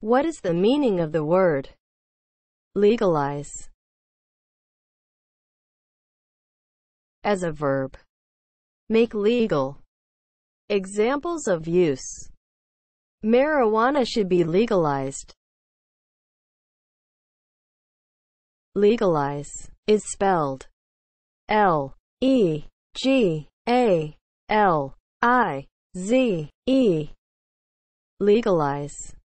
What is the meaning of the word legalize? As a verb, make legal. Examples of use: marijuana should be legalized. Legalize is spelled Legalize. Legalize.